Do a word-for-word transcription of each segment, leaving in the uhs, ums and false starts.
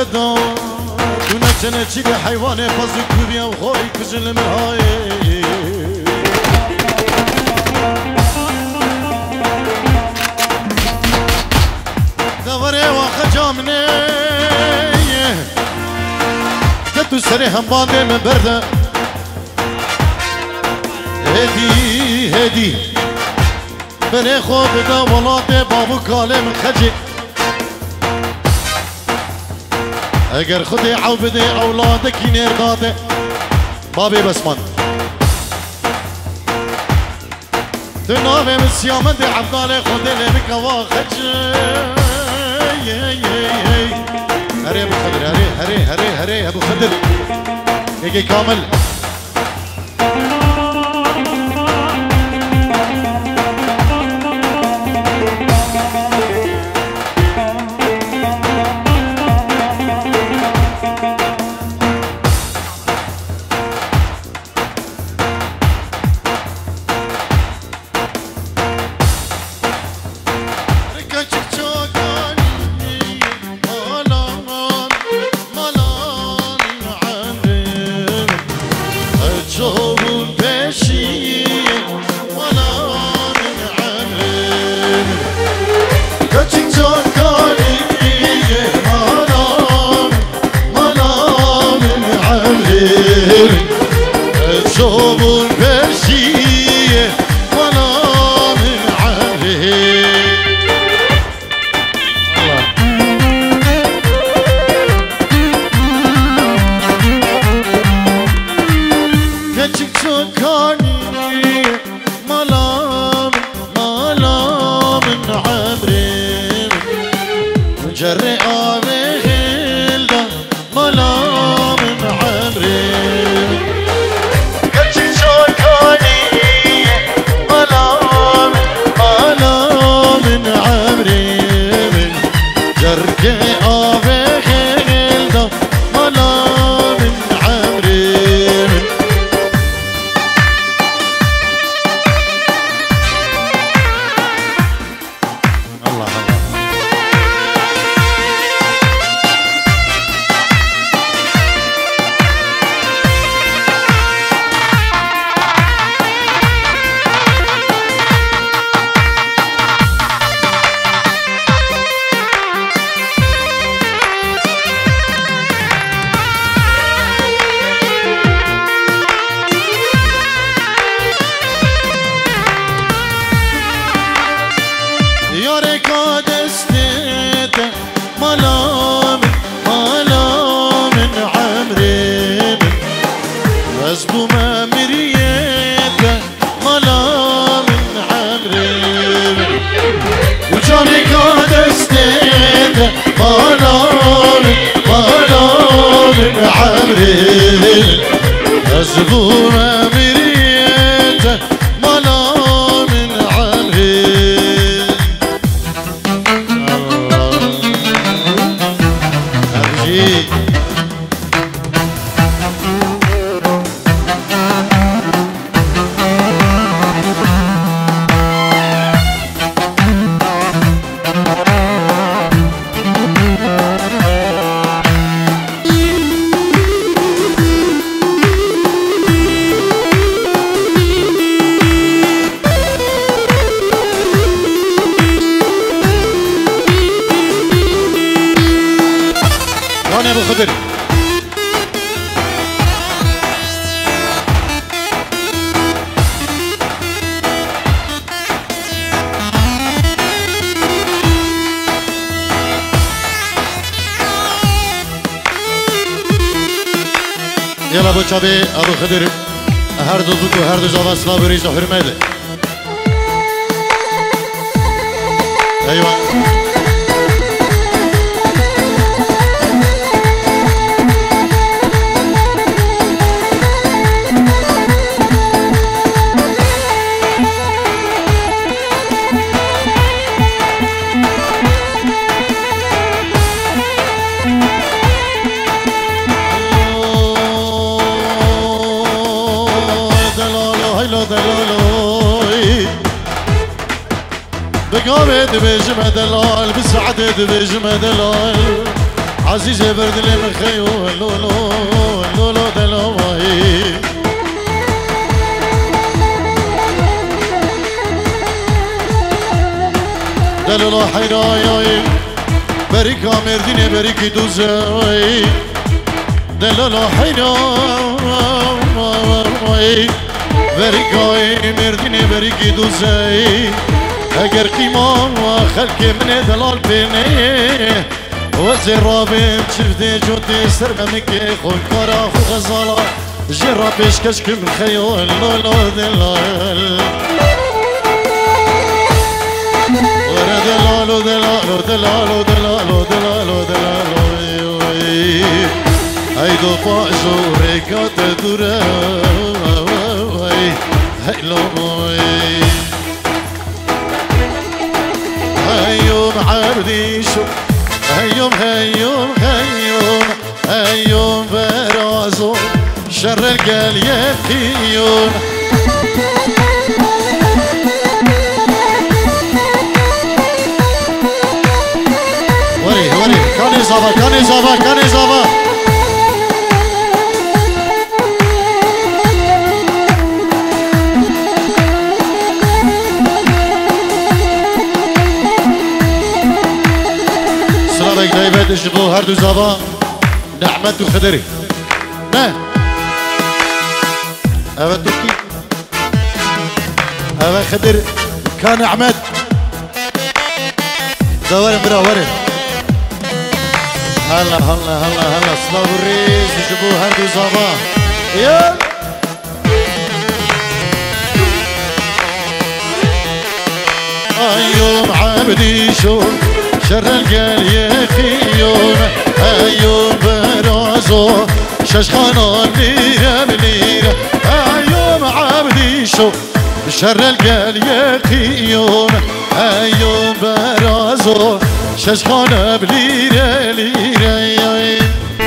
ددا تو نچنه چی به حیوان پازو کوبیم خوی کجل مرهای دواره واخه جامنه تو سری هم باده من برده هدی هدی بره خوب بده ولاد بابو کاله من خجی اگر خودی عو بده اولادك نیر داده بابي بسمان تو ناوه من سیامن دی عبدال خودی لبک وا خجی هري ابو خضر هري هري هري هري ابو خضر يجي كامل يلا ابو شابي ابو خضر هر دو زوج و هر دو جواب اصلا بریز حرمت ايوه بقامت بجمع دلال بسعد بجمع دلال عزيزة برد لي من خيول لولو لولو دلوهي دلولا حيرايا بريكا مرديني بريكي دوزاي دلولا حيرايا بريكا مرديني بريكي دوزاي اگر قیمه خلق من دلال بینه وزیر رابط شفته جوتی سرممکی خون کارا خو غزالا جرا پیش کشکم خیال لولا دلال ورا دلالو دلالو دلالو دلالو دلالو دلالو ای دو پاشو ریکات دوره ای لوی هيوم عبدي شو هيوم هيوم هيوم هيوم برازو شر القال يبكيون وري وري كان إصابة كان إصابة كان إصابة دايما تشبو هردو زبا نعمت وخدري نه أبا تركي أبا خدر كان أحمد دوري مرا وري هلا هلا هلا هلا صلاة الريس تشبو هردو زبا يا أيوم عبدي شو شر القال يخيون أيوم برازو ششخانا بليرة بليرة أيوم عبدي شو شر القال يخيون أيوم برازو ششخانا بليرة ليرة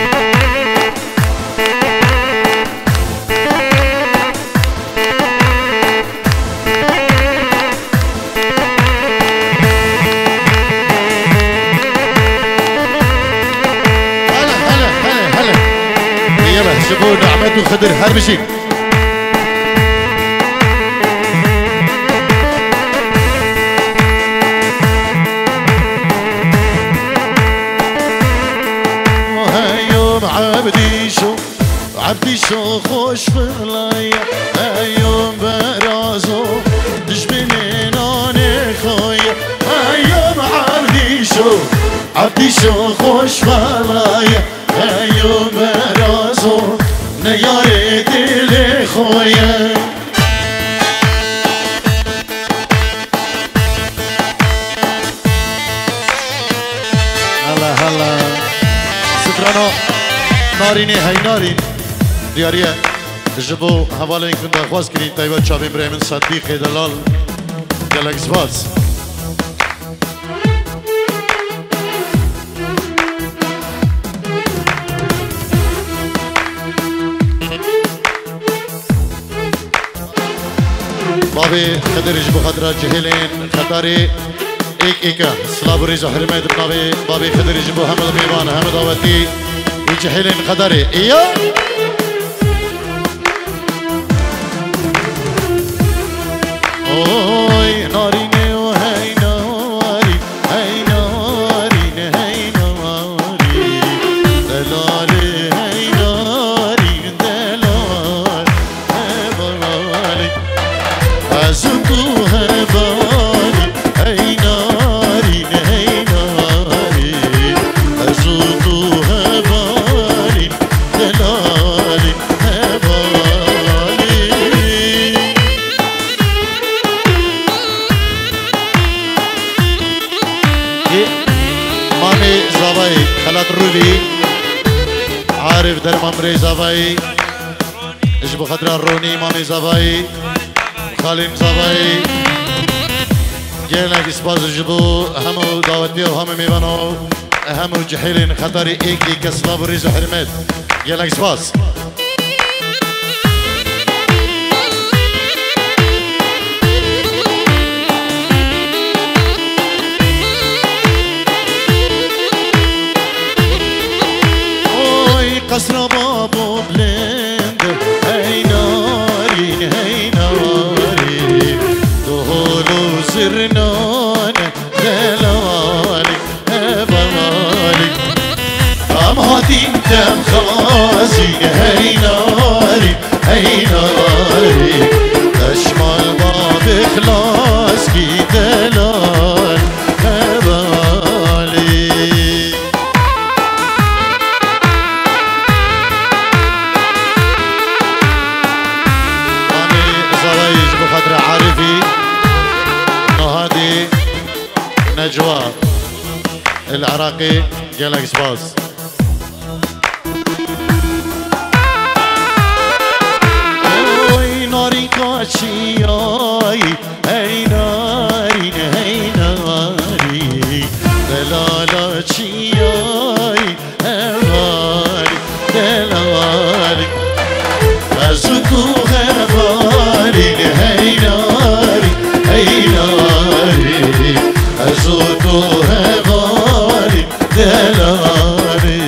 شبو نعمت وخدر هربشي هيوم عبدي شو عبدي شو خوش فلايا هيوم برازو دجبني ناني خويا هيوم عبدي شو عبدي شو خوش فلايا هيوم برازو نياري دلي خويا هلا هلا سترانا ناريني هاي نارين دياريه جبو حواله این کنده خواست کنید تایبا چابی برای من صدیق دلال گلکس باز بابي خدر جبو خدرة جهلين خطاري ایک ایکا سلاب ریزا حرمت بنابي بابي خدر جبو حمد ميوان حمد آواتي جهلين خداري ايا اوي ناريني وهي ناري هي ناري هي ناري دلالي هي ناري دلال هبالي ازدو هبالي هي ناري هي ناري ازدو هبالي دلالي مامي زاوي خلات روبي عارف در مامري زاوي اجبو خطرة روني مامي زاوي خالم زاوي جيلك اسباز جبو همو دعوتي وهم ميبانو همو جحيلين خطري ايكي كسلاب ريزو حرمت جيلك اسباز نازی هی ناری هی ناری دشمال باب اخلاص کی دلال هبالی آنی زوایج بخاطر عارفی نهادی نجوى العراقي جالك سباس اوي ناري كاشي اي هي ناري هي ناري دلالا شي اي هواري دلالي ازكو هواري هي ناري هي ناري ازكو هواري دلالي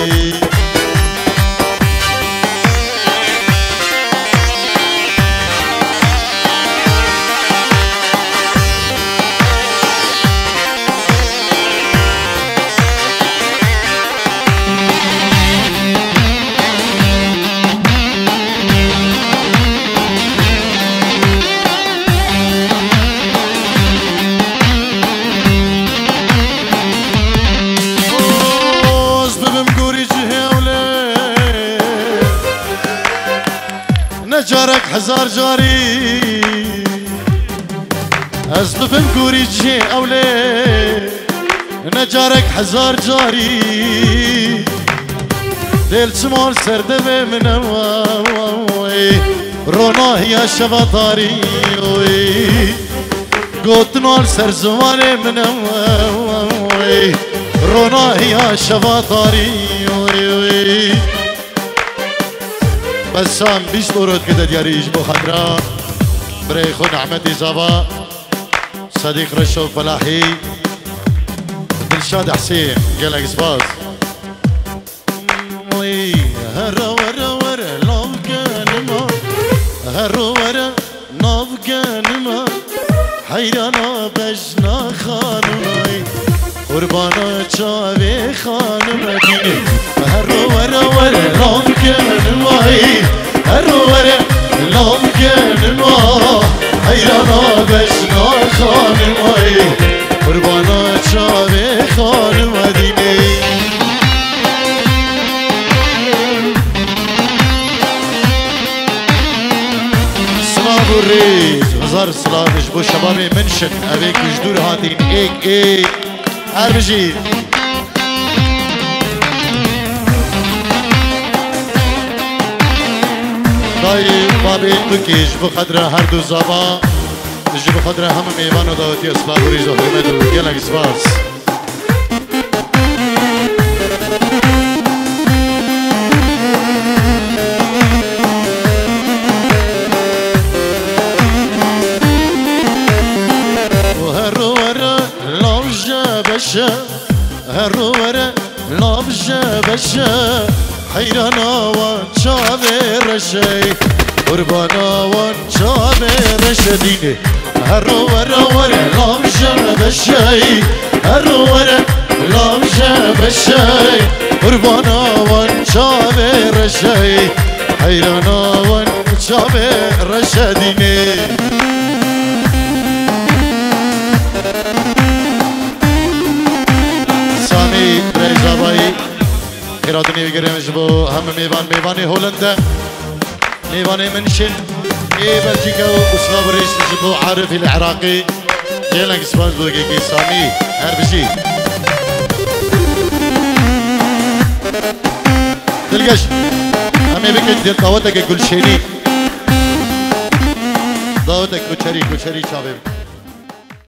جارك هزار جاري از بفهم كوري جي اولي نجارك هزار جاري دل سمال سردبه من اوي رونا يا شبطاري قوت نال سر زماني من اوي رونا يا شبطاري بسام بیست ورود كده دياريش بو خضرا بري خو نعمتي زابا صديق رشو فلاحي دلشاد حسين قالك سباس وي هرا ورا ورا لو كان ما هرا ورا ناف كان ما حيرانا بجنا خانوي قربانا چاوي خانم ديني هرا ورا ورا لو كان ماي هرا ورا لو كان ما حيرانا بجنا خانم ماي قربانا چاوي خانم ديني سلام الريز وزار سلامش بو شبابي منشن ابيك جدور هاتين ايك ايك اربجي داي بابي تكيش بقدر هر دو زبا جي بقدر هم ميوان و داوتي اسلام وريز و حرمت و گلك سباس هرو ورا لابجا بشا حيرانا وان شابي رشي قربانا وان شابي رشديني هرو ورا ورا لابجا بشا هرو ورا لابجا بشا قربانا وان شابي رشي حيرانا وان شابي رشديني خيراتني بگرم جبو هم میوان میوانی هولندا میوانی منشن ای بلجیکا و اسلام ریش جبو عارفی العراقي جيلك سباز بوگي سامي هر بشي دلقش همي بكت دل دعوتك كل شيني دعوتك كل شري كل شري شابه